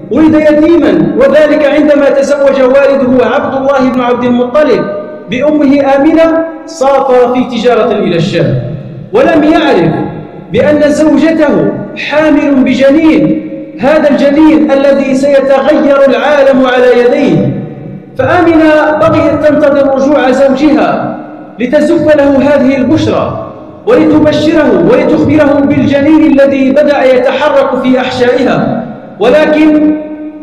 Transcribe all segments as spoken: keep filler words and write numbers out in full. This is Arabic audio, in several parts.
ولد يتيما، وذلك عندما تزوج والده عبد الله بن عبد المطلب بأمه آمنة سافر في تجارة إلى الشام، ولم يعرف بأن زوجته حامل بجنين، هذا الجنين الذي سيتغير العالم على يديه. فآمنة بقيت تنتظر رجوع زوجها لتزف له هذه البشرى ولتبشره ولتخبره بالجنين الذي بدأ يتحرك في أحشائها، ولكن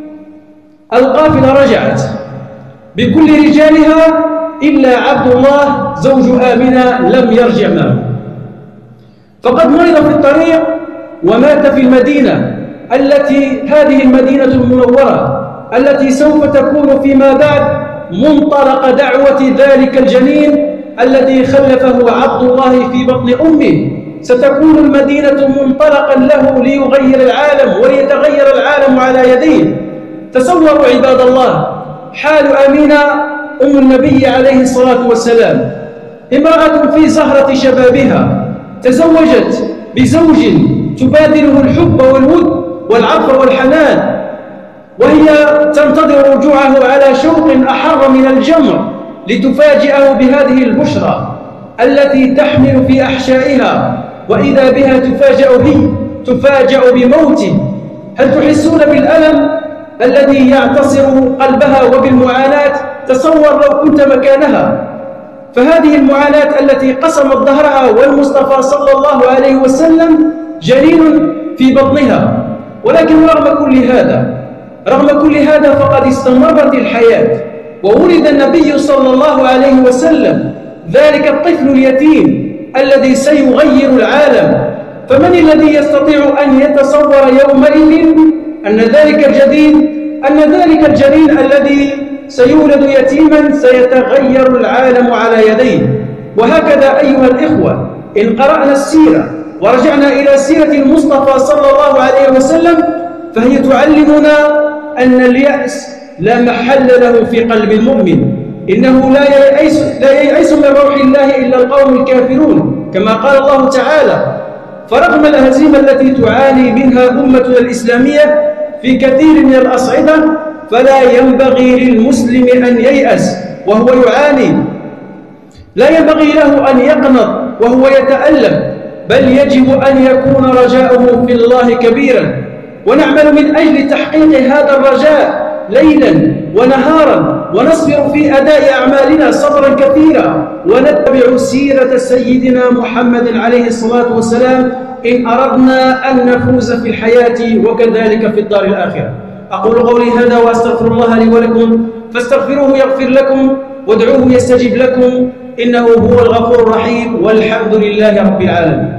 القافلة رجعت بكل رجالها إلا عبد الله زوج آمنة لم يرجع معه، فقد مرض في الطريق ومات في المدينة التي هذه المدينة المنورة التي سوف تكون فيما بعد منطلق دعوة ذلك الجنين الذي خلفه عبد الله في بطن أمه. ستكون المدينة منطلقا له ليغير العالم وليتغير العالم على يديه. تصوروا عباد الله حال آمنة أم النبي عليه الصلاة والسلام، امرأة في زهرة شبابها تزوجت بزوج تبادله الحب والود والعطف والحنان، وهي تنتظر رجوعه على شوق أحر من الجمر لتفاجئه بهذه البشرى التي تحمل في أحشائها، وإذا بها تفاجأ هي تفاجأ بموته. هل تحسون بالألم الذي يعتصر قلبها وبالمعاناة؟ تصور لو كنت مكانها، فهذه المعاناة التي قسمت ظهرها والمصطفى صلى الله عليه وسلم جنين في بطنها. ولكن رغم كل هذا رغم كل هذا فقد استمرت الحياة، وولد النبي صلى الله عليه وسلم ذلك الطفل اليتيم الذي سيغير العالم. فمن الذي يستطيع أن يتصور يومئذ أن ذلك الجديد أن ذلك الجنين الذي سيولد يتيما سيتغير العالم على يديه؟ وهكذا أيها الإخوة، إن قرأنا السيرة ورجعنا إلى سيرة المصطفى صلى الله عليه وسلم فهي تعلمنا أن اليأس لا محل له في قلب المؤمن، إنه لا ييأس, لا ييأس من روح الله إلا القوم الكافرون، كما قال الله تعالى: فرغم الهزيمة التي تعاني منها أمتنا الإسلامية في كثير من الأصعدة فلا ينبغي للمسلم أن ييأس وهو يعاني، لا ينبغي له أن يقنط وهو يتألم، بل يجب أن يكون رجاؤه في الله كبيرا، ونعمل من أجل تحقيق هذا الرجاء ليلا ونهارا، ونصبر في أداء أعمالنا صبرا كثيرا، ونتبع سيرة سيدنا محمد عليه الصلاة والسلام إن أردنا أن نفوز في الحياة وكذلك في الدار الآخرة. أقول قولي هذا وأستغفر الله لي ولكم، فاستغفروه يغفر لكم وادعوه يستجب لكم، إنه هو الغفور الرحيم، والحمد لله رب العالمين.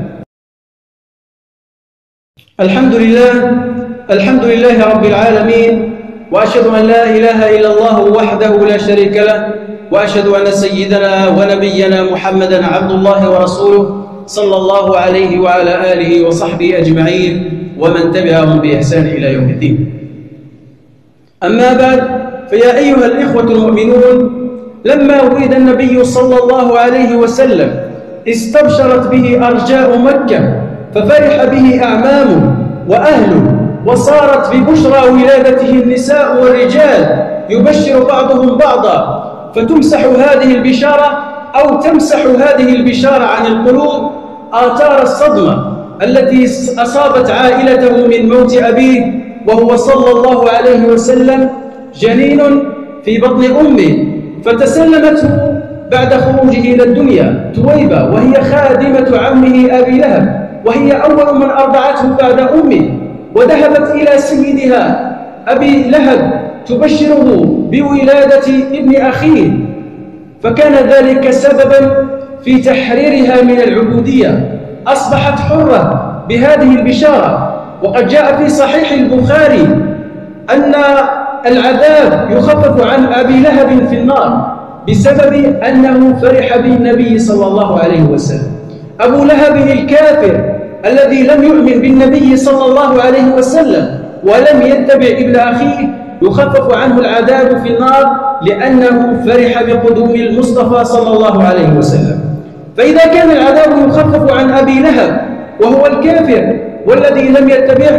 الحمد لله الحمد لله رب العالمين، وأشهد أن لا إله إلا الله وحده لا شريك له، وأشهد أن سيدنا ونبينا محمدا عبد الله ورسوله صلى الله عليه وعلى آله وصحبه أجمعين ومن تبعهم بإحسان إلى يوم الدين. أما بعد، فيا أيها الإخوة المؤمنون، لما ولد النبي صلى الله عليه وسلم استبشرت به أرجاء مكة، ففرح به أعمامه وأهله، وصارت ببشرى ولادته النساء والرجال يبشر بعضهم بعضا، فتمسح هذه البشارة أو تمسح هذه البشارة عن القلوب آثار الصدمة التي أصابت عائلته من موت أبيه وهو صلى الله عليه وسلم جنين في بطن أمه، فتسلمته بعد خروجه إلى الدنيا تويبة، وهي خادمة عمه أبي لهب، وهي أول من أرضعته بعد أمه، وذهبت إلى سيدها أبي لهب تبشره بولادة ابن أخيه، فكان ذلك سببا في تحريرها من العبودية، أصبحت حرة بهذه البشارة. وقد جاء في صحيح البخاري أن العذاب يخفف عن أبي لهب في النار بسبب أنه فرح بالنبي صلى الله عليه وسلم. أبو لهب الكافر الذي لم يؤمن بالنبي صلى الله عليه وسلم ولم يتبع ابن أخيه يخفف عنه العذاب في النار لأنه فرح بقدوم المصطفى صلى الله عليه وسلم. فإذا كان العذاب يخفف عن أبي لهب وهو الكافر والذي لم يتبعه،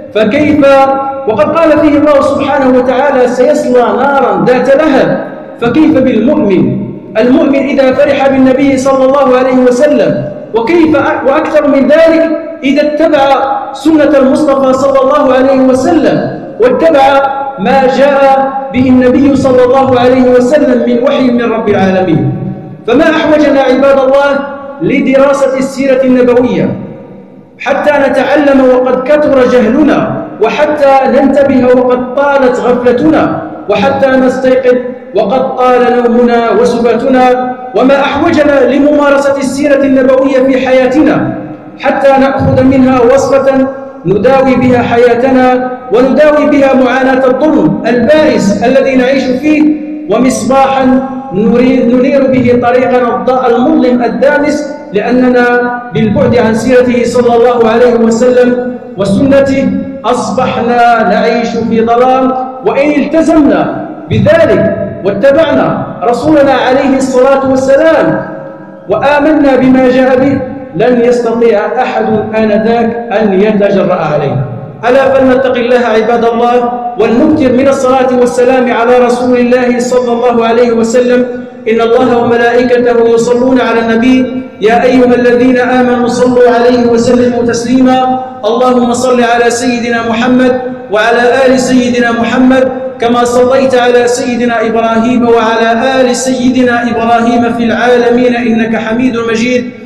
فكيف وقد قال فيه الله سبحانه وتعالى سيصلى نارا ذات لهب، فكيف بالمؤمن؟ المؤمن إذا فرح بالنبي صلى الله عليه وسلم، وكيف وأكثر من ذلك إذا اتبع سنة المصطفى صلى الله عليه وسلم واتبع ما جاء به النبي صلى الله عليه وسلم من وحي من رب العالمين. فما أحوجنا عباد الله لدراسة السيرة النبوية حتى نتعلم وقد كثر جهلنا، وحتى ننتبه وقد طالت غفلتنا، وحتى نستيقظ وقد طال نومنا وسباتنا. وما أحوجنا لممارسة السيرة النبوية في حياتنا حتى نأخذ منها وصفة نداوي بها حياتنا ونداوي بها معاناة الظلم البائس الذي نعيش فيه، ومصباحا ننير به طريقنا المظلم الدامس، لأننا بالبعد عن سيرته صلى الله عليه وسلم وسنته أصبحنا نعيش في ظلام. وإن التزمنا بذلك واتبعنا رسولنا عليه الصلاة والسلام وآمنا بما جاء به لن يستطيع أحد آنذاك أن يتجرأ عليه. ألا فلنتق الله عباد الله، ولنكثر من الصلاة والسلام على رسول الله صلى الله عليه وسلم. إن الله وملائكته يصلون على النبي يا أيها الذين آمنوا صلوا عليه وسلموا تسليما. اللهم صل على سيدنا محمد وعلى آل سيدنا محمد كما صليت على سيدنا إبراهيم وعلى آل سيدنا إبراهيم في العالمين إنك حميد مجيد.